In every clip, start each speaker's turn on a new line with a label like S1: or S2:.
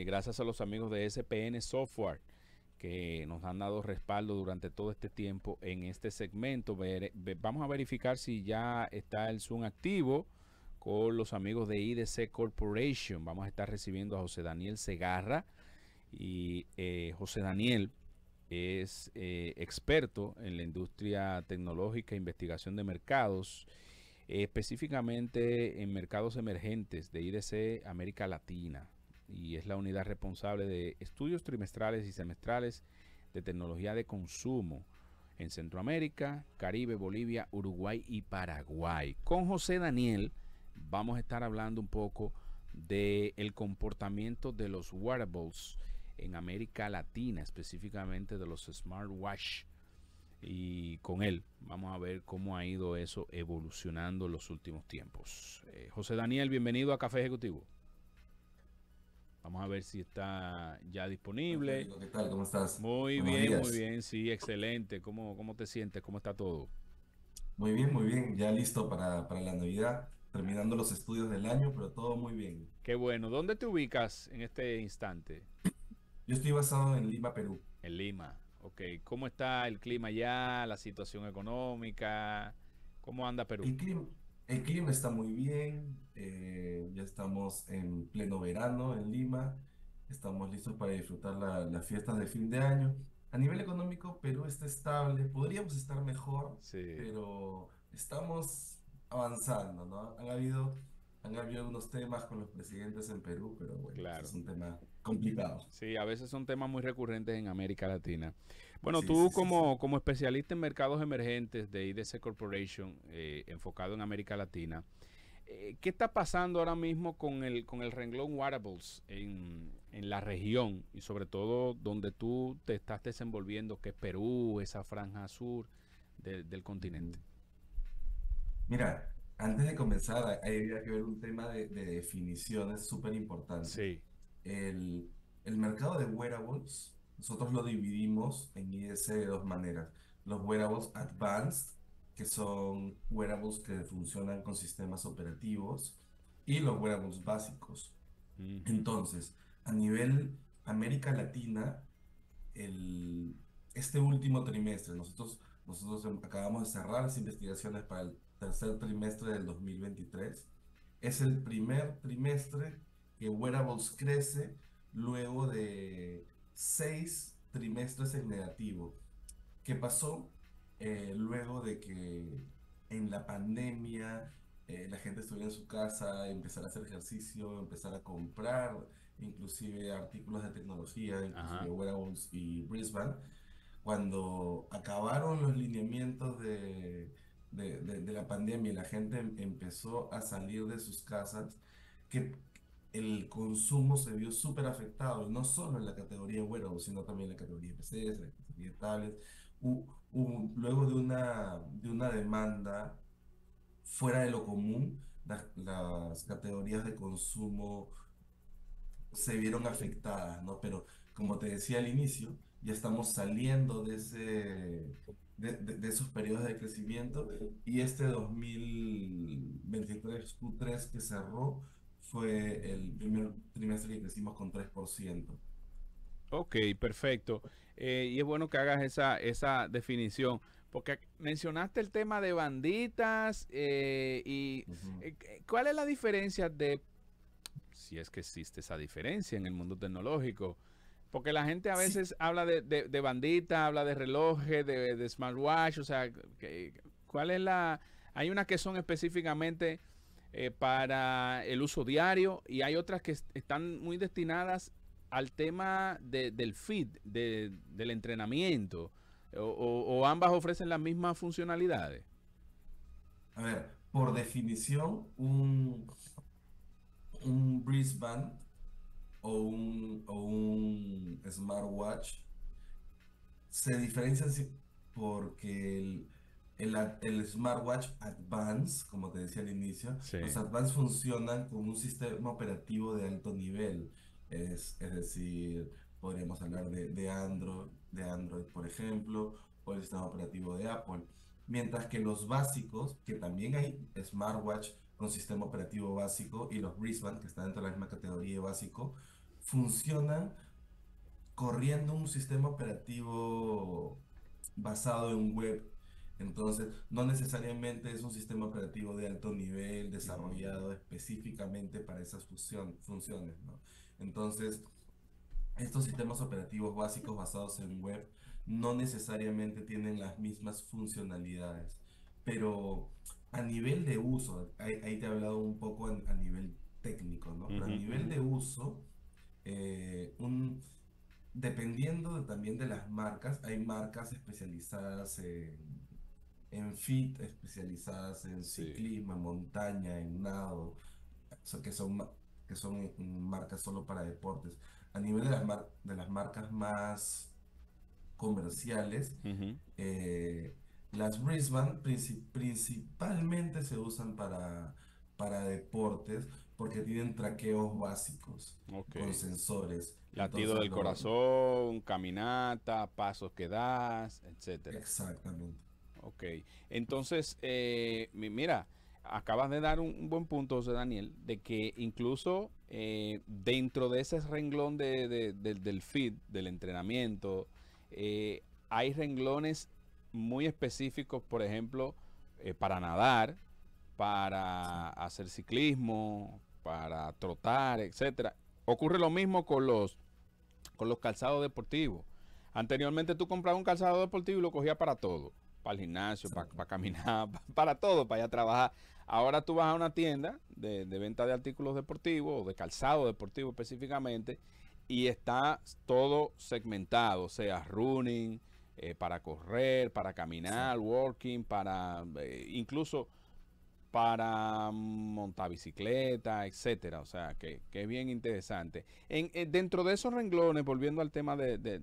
S1: Y gracias a los amigos de SPN Software que nos han dado respaldo durante todo este tiempo en este segmento. Vamos a verificar si ya está el Zoom activo con los amigos de IDC Corporation. Vamos a estar recibiendo a José Daniel Segarra y José Daniel es experto en la industria tecnológica e investigación de mercados, específicamente en mercados emergentes de IDC América Latina, y es la unidad responsable de estudios trimestrales y semestrales de tecnología de consumo en Centroamérica, Caribe, Bolivia, Uruguay y Paraguay. Con José Daniel vamos a estar hablando un poco del comportamiento de los wearables en América Latina, específicamente de los smartwatch. Y con él vamos a ver cómo ha ido eso evolucionando en los últimos tiempos. José Daniel, bienvenido a Café Ejecutivo. Vamos a ver si está ya disponible.
S2: Federico, ¿qué tal? ¿Cómo estás? Buenos
S1: Muy
S2: días.
S1: bien, sí, excelente. ¿Cómo te sientes? ¿Cómo está todo?
S2: Muy bien. Ya listo para la Navidad, terminando los estudios del año, pero todo muy bien.
S1: Qué bueno. ¿Dónde te ubicas en este instante?
S2: Yo estoy basado en Lima, Perú.
S1: En Lima. Ok. ¿Cómo está el clima allá? ¿La situación económica? ¿Cómo anda Perú?
S2: El clima, el clima está muy bien. Ya estamos en pleno verano en Lima. Estamos listos para disfrutar las fiestas de fin de año. A nivel económico, Perú está estable. Podríamos estar mejor,
S1: Sí,
S2: pero estamos avanzando, ¿no? Han habido algunos temas con los presidentes en Perú, pero bueno, ese es
S1: claro.
S2: un tema complicado.
S1: Sí, a veces son temas muy recurrentes en América Latina. Bueno,
S2: Sí,
S1: tú
S2: sí, sí, sí.
S1: como especialista en mercados emergentes de IDC Corporation, enfocado en América Latina, ¿qué está pasando ahora mismo con el renglón wearables en la región y sobre todo donde tú te estás desenvolviendo, que es Perú, esa franja sur del continente?
S2: Ujú. Mira, antes de comenzar, habría que ver un tema de definiciones súper importante.
S1: Sí.
S2: El mercado de wearables, nosotros lo dividimos en IDC de dos maneras. Los wearables advanced, que son wearables que funcionan con sistemas operativos, y los wearables básicos.
S1: Ujú.
S2: Entonces, a nivel América Latina, este último trimestre, nosotros acabamos de cerrar las investigaciones para el tercer trimestre del 2023. Es el primer trimestre que Wearables crece luego de 6 trimestres en negativo. ¿Qué pasó? Luego de que en la pandemia la gente estuviera en su casa, empezar a hacer ejercicio, empezar a comprar inclusive artículos de tecnología, inclusive
S1: Ajá.
S2: wearables y Brisbane, cuando acabaron los lineamientos de la pandemia y la gente empezó a salir de sus casas, que el consumo se vio súper afectado, y no solo en la categoría wearables, sino también en la categoría PCs, en la categoría tablets. Luego de una demanda fuera de lo común, las categorías de consumo se vieron afectadas, ¿no? Pero como te decía al inicio, ya estamos saliendo de esos periodos de crecimiento, y este 2023 Q3 que cerró fue el primer trimestre que crecimos con 3%.
S1: Ok, perfecto. Y es bueno que hagas esa definición, porque mencionaste el tema de banditas
S2: Ujú.
S1: ¿cuál es la diferencia si es que existe esa diferencia en el mundo tecnológico? Porque la gente a
S2: Sí,
S1: veces habla de bandita, habla de relojes, de smartwatch, o sea, ¿cuál es la...? Hay unas que son específicamente para el uso diario y hay otras que están muy destinadas al tema del feed, del entrenamiento, o ambas ofrecen las mismas funcionalidades.
S2: a ver, por definición, un Brisbane o un smartwatch se diferencian porque el smartwatch Advance, como te decía al inicio, los
S1: Sí.
S2: Advance funcionan con un sistema operativo de alto nivel. Es decir, podríamos hablar de Android, por ejemplo, o el sistema operativo de Apple. Mientras que los básicos, que también hay smartwatch con sistema operativo básico, y los Brisbane, que están dentro de la misma categoría de básico, funcionan corriendo un sistema operativo basado en web. Entonces, no necesariamente es un sistema operativo de alto nivel
S1: Mm,
S2: desarrollado específicamente para esas funciones, ¿no? Entonces, estos sistemas operativos básicos basados en web no necesariamente tienen las mismas funcionalidades, pero a nivel de uso, ahí te he hablado un poco a nivel técnico, ¿no? Pero a
S1: ujú,
S2: nivel
S1: ujú.
S2: de uso, dependiendo también de las marcas, hay marcas especializadas en fit, especializadas en
S1: Sí.
S2: ciclismo, en montaña, en nado, que son, que son marcas solo para deportes. A nivel de de las marcas más comerciales,
S1: Ujú.
S2: eh, las Brisbane principalmente se usan para deportes porque tienen traqueos básicos
S1: Ok.
S2: con sensores.
S1: Latido
S2: Entonces,
S1: del corazón, caminata, pasos que das, etcétera.
S2: exactamente.
S1: Ok. Entonces, mira, acabas de dar un buen punto, José Daniel, de que incluso dentro de ese renglón del fit, del entrenamiento, hay renglones muy específicos, por ejemplo, para nadar,
S2: Sí,
S1: para hacer ciclismo, para trotar, etcétera. Ocurre lo mismo con los calzados deportivos. Anteriormente tú comprabas un calzado deportivo y lo cogías para todo, para el gimnasio,
S2: exacto.
S1: caminar, para todo, para ir a trabajar. Ahora tú vas a una tienda de venta de artículos deportivos o de calzado deportivo específicamente y está todo segmentado, o sea, running, para correr, para caminar,
S2: Exacto.
S1: walking, para incluso para montar bicicleta, etcétera. O sea, que es bien interesante. Dentro de esos renglones, volviendo al tema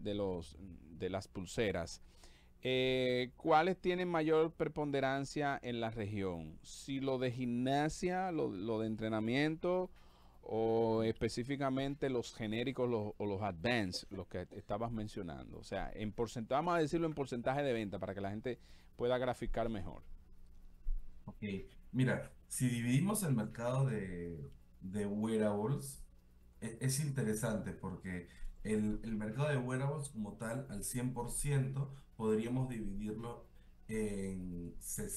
S1: de las pulseras, ¿cuáles tienen mayor preponderancia en la región? Si lo de gimnasia, lo de entrenamiento, o específicamente los genéricos o los advanced, los que estabas mencionando. O sea, en porcentaje, vamos a decirlo en porcentaje de venta para que la gente pueda graficar mejor.
S2: Ok, mira, si dividimos el mercado de wearables, es interesante porque el mercado de wearables como tal, al 100% podríamos dividirlo en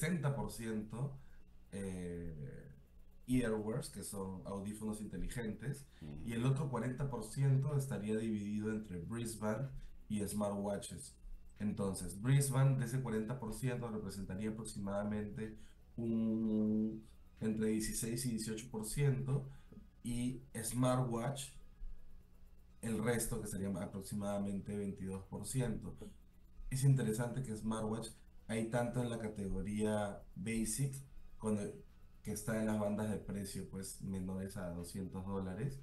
S2: 60% earwares, que son audífonos inteligentes, y el otro 40% estaría dividido entre Brisbane y smartwatches. Entonces, Brisbane de ese 40% representaría aproximadamente un, entre 16 y 18%, y smartwatch el resto, que sería aproximadamente 22%. Es interesante que smartwatch hay tanto en la categoría basic, cuando, que está en las bandas de precio pues menores a $200,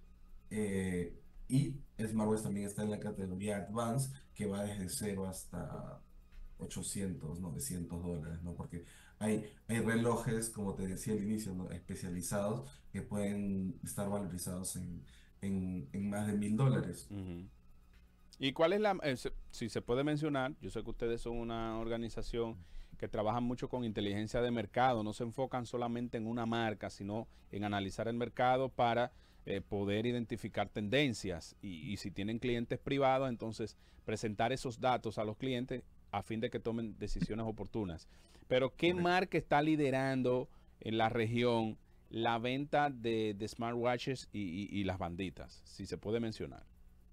S2: y smartwatch también está en la categoría advanced, que va desde cero hasta 800, $900, ¿no? Porque hay relojes, como te decía al inicio, ¿no? Especializados que pueden estar valorizados en más de $1000.
S1: Ujú. ¿Y cuál es si se puede mencionar, yo sé que ustedes son una organización que trabaja mucho con inteligencia de mercado, no se enfocan solamente en una marca, sino en analizar el mercado para poder identificar tendencias y si tienen clientes privados, entonces presentar esos datos a los clientes a fin de que tomen decisiones oportunas. Pero ¿qué
S2: Correcto.
S1: marca está liderando en la región la venta de smartwatches y las banditas? Si se puede mencionar.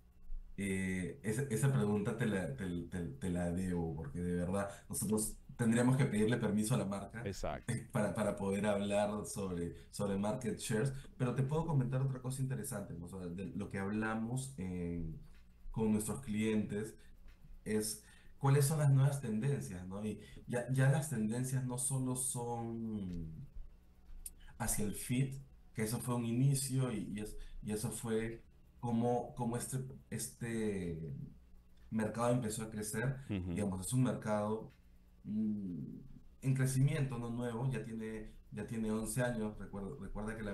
S2: Esa pregunta te la debo, porque de verdad nosotros tendríamos que pedirle permiso a la marca
S1: Exacto.
S2: para poder hablar sobre market shares, pero te puedo comentar otra cosa interesante, ¿no? Sobre lo que hablamos con nuestros clientes es cuáles son las nuevas tendencias, ¿no? Y ya las tendencias no solo son hacia el fit, que eso fue un inicio y eso fue como este mercado empezó a crecer.
S1: Ujú.
S2: Digamos, es un mercado mm, en crecimiento, no nuevo, ya tiene 11 años. Recuerda que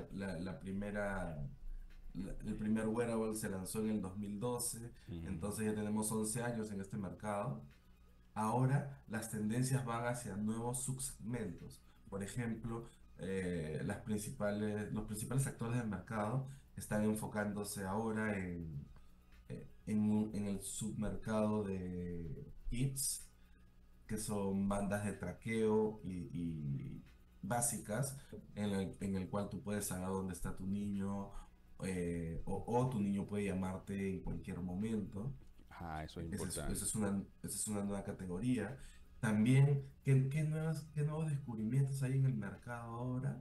S2: el primer wearable se lanzó en el 2012,
S1: Ujú.
S2: entonces ya tenemos 11 años en este mercado. Ahora las tendencias van hacia nuevos subsegmentos. Por ejemplo, los principales actores del mercado están enfocándose ahora en el submercado de kits, que son bandas de traqueo y básicas, en el cual tú puedes saber dónde está tu niño, o tu niño puede llamarte en cualquier momento.
S1: Ah, eso es
S2: Esa es, esa
S1: importante.
S2: es una, esa es una nueva categoría. También, qué nuevos descubrimientos hay en el mercado ahora?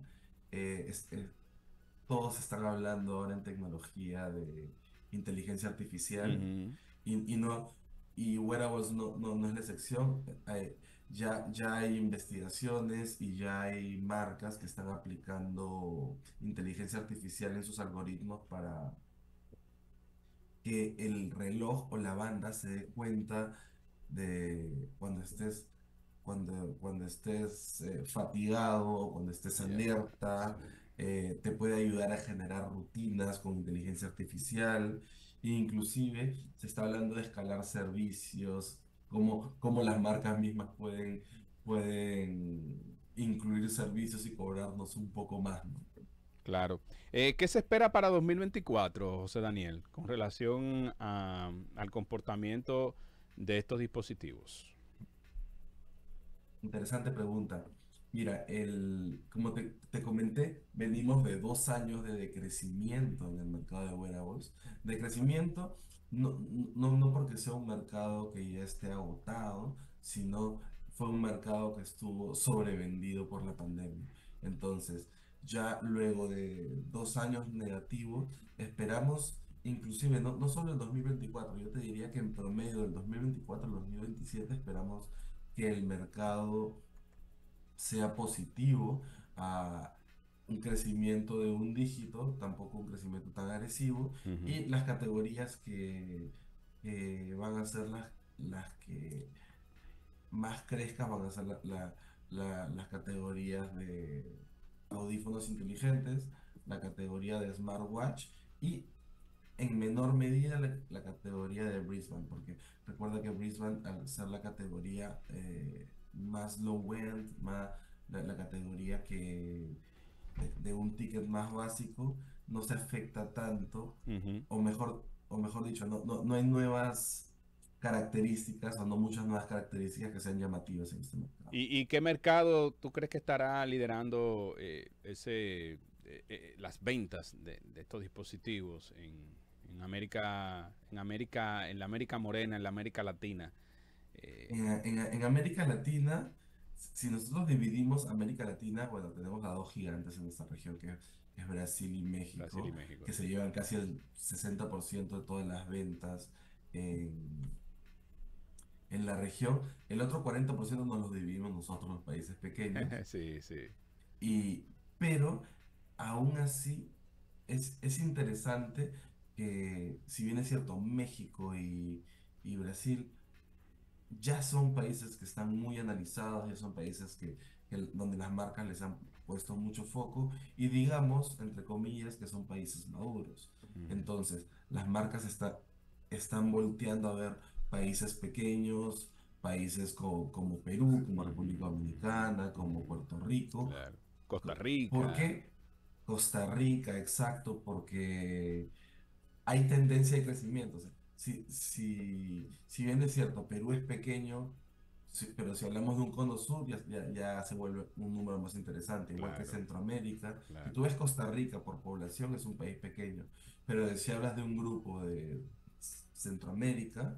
S2: Todos están hablando ahora en tecnología de inteligencia artificial,
S1: Ujú.
S2: y no, y Wearables no es la excepción. Ya hay investigaciones y ya hay marcas que están aplicando inteligencia artificial en sus algoritmos para que el reloj o la banda se dé cuenta de cuando estés fatigado o cuando estés
S1: Ya,
S2: alerta.
S1: sí.
S2: Te puede ayudar a generar rutinas con inteligencia artificial. E inclusive se está hablando de escalar servicios, cómo las marcas mismas pueden incluir servicios y cobrarnos un poco más, ¿no?
S1: Claro. ¿Qué se espera para 2024, José Daniel, con relación al comportamiento de estos dispositivos?
S2: Interesante pregunta. Mira, como te comenté, venimos de 2 años de decrecimiento en el mercado de wearables. Decrecimiento, no porque sea un mercado que ya esté agotado, sino fue un mercado que estuvo sobrevendido por la pandemia. Entonces, ya luego de 2 años negativos, esperamos, inclusive no solo el 2024, yo te diría que en promedio del 2024 al 2027 esperamos que el mercado sea positivo, a un crecimiento de un dígito, tampoco un crecimiento tan agresivo,
S1: Ujú.
S2: y las categorías que van a ser las que más crezcan van a ser las categorías de audífonos inteligentes, la categoría de smartwatch y en menor medida la categoría de Brisbane, porque recuerda que Brisbane, al ser la categoría más low-end, la categoría de un ticket más básico, no se afecta tanto,
S1: Ujú.
S2: o mejor dicho, no hay nuevas características o no muchas nuevas características que sean llamativas en este mercado.
S1: ¿Y qué mercado tú crees que estará liderando las ventas de estos dispositivos en América, en la América Morena, en la América Latina? Eh,
S2: En América Latina, si nosotros dividimos América Latina, bueno, tenemos a dos gigantes en esta región, que es Brasil y
S1: Brasil y
S2: México,
S1: México,
S2: que
S1: sí.
S2: se llevan casi el 60% de todas las ventas en, en la región. El otro 40% nos lo dividimos nosotros, los países pequeños.
S1: Sí, sí.
S2: Y, pero aún así es interesante que, si bien es cierto, México y Brasil ya son países que están muy analizados, ya son países donde las marcas les han puesto mucho foco, y digamos, entre comillas, que son países maduros.
S1: Ujú.
S2: Entonces, las marcas están volteando a ver países pequeños, países como Perú, como República
S1: Ujú.
S2: Dominicana, como Puerto Rico.
S1: Claro. Costa
S2: ¿Por
S1: Rica.
S2: qué? Costa Rica, exacto, porque hay tendencia de crecimiento. O sea, si bien es cierto, Perú es pequeño, pero si hablamos de un cono sur, ya se vuelve un número más interesante, igual que
S1: Claro,
S2: Centroamérica. Si
S1: claro.
S2: tú ves Costa Rica por población, es un país pequeño, pero si hablas de un grupo de Centroamérica,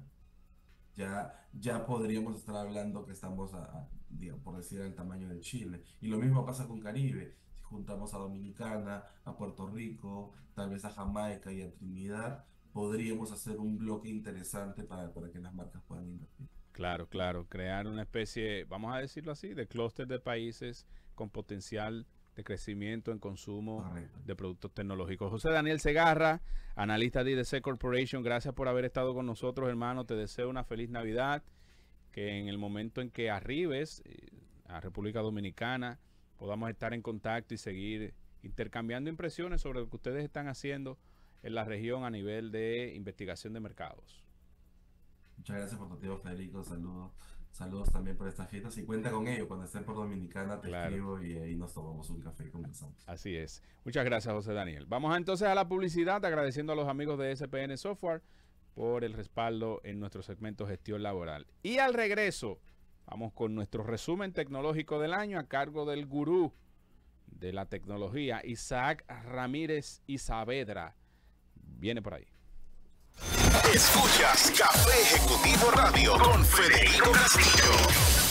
S2: ya podríamos estar hablando que estamos, digamos, por decir, al tamaño de Chile. Y lo mismo pasa con Caribe. Si juntamos a Dominicana, a Puerto Rico, tal vez a Jamaica y a Trinidad, podríamos hacer un bloque interesante para que las marcas puedan invertir.
S1: Claro, claro. Crear una especie, vamos a decirlo así, de clúster de países con potencial de crecimiento en consumo
S2: Correcto.
S1: de productos tecnológicos. José Daniel Segarra, analista de IDC Corporation, gracias por haber estado con nosotros, hermano. Te deseo una feliz Navidad, que en el momento en que arribes a República Dominicana podamos estar en contacto y seguir intercambiando impresiones sobre lo que ustedes están haciendo en la región a nivel de investigación de mercados.
S2: Muchas gracias por tu tiempo, Federico. Saludos. saludos también por estas fiestas y cuenta con ello. Cuando estén por Dominicana te
S1: Claro.
S2: escribo y ahí nos tomamos un café y conversamos.
S1: Así es. Muchas gracias, José Daniel. Vamos entonces a la publicidad, agradeciendo a los amigos de SPN Software por el respaldo en nuestro segmento Gestión Laboral. Y al regreso, vamos con nuestro resumen tecnológico del año a cargo del gurú de la tecnología, Isaac Ramírez y Saavedra. Viene por ahí.
S3: Escuchas Café Ejecutivo Radio con Federico Castillo.